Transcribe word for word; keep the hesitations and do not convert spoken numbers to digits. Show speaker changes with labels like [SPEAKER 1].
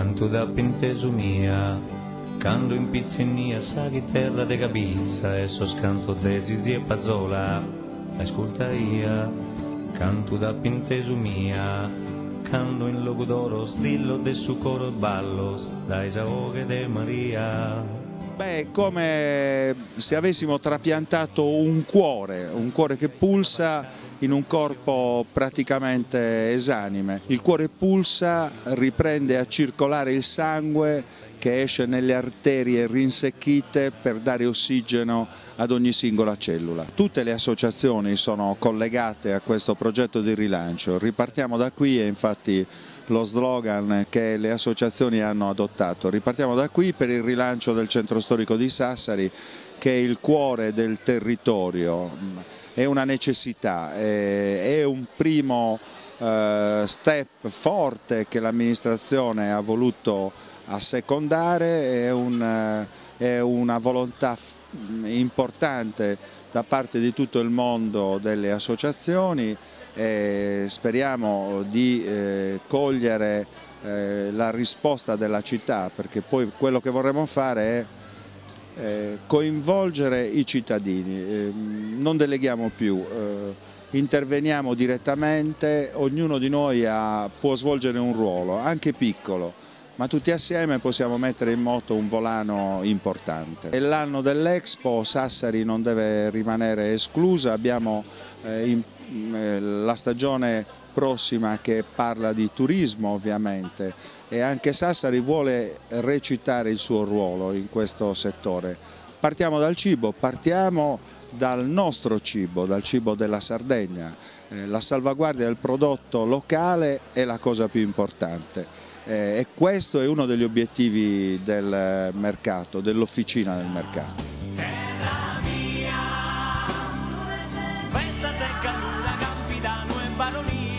[SPEAKER 1] canto da pentesumia, quando in pizzinia sa che terra de capizza e so scanto de zizi e pazzola, ascolta ia, canto da pentesumia, quando in logo d'oro dillo de su coro ballos, dai saoghe de Maria.
[SPEAKER 2] Beh, è come se avessimo trapiantato un cuore, un cuore che pulsa in un corpo praticamente esanime. Il cuore pulsa, riprende a circolare il sangue che esce nelle arterie rinsecchite per dare ossigeno ad ogni singola cellula. Tutte le associazioni sono collegate a questo progetto di rilancio. Ripartiamo da qui e infatti lo slogan che le associazioni hanno adottato. Ripartiamo da qui per il rilancio del centro storico di Sassari, che è il cuore del territorio, è una necessità, è un primo step forte che l'amministrazione ha voluto assecondare, è, un, è una volontà importante da parte di tutto il mondo delle associazioni. E speriamo di eh, cogliere eh, la risposta della città, perché poi quello che vorremmo fare è eh, coinvolgere i cittadini, eh, non deleghiamo più, eh, interveniamo direttamente, ognuno di noi ha, può svolgere un ruolo, anche piccolo, ma tutti assieme possiamo mettere in moto un volano importante. È l'anno dell'Expo, Sassari non deve rimanere esclusa, abbiamo eh, in la stagione prossima che parla di turismo ovviamente, e anche Sassari vuole recitare il suo ruolo in questo settore. Partiamo dal cibo, partiamo dal nostro cibo, dal cibo della Sardegna. Eh, la salvaguardia del prodotto locale è la cosa più importante eh, e questo è uno degli obiettivi del mercato, dell'officina del mercato.
[SPEAKER 3] Festa secca, nulla, campidano e baloni.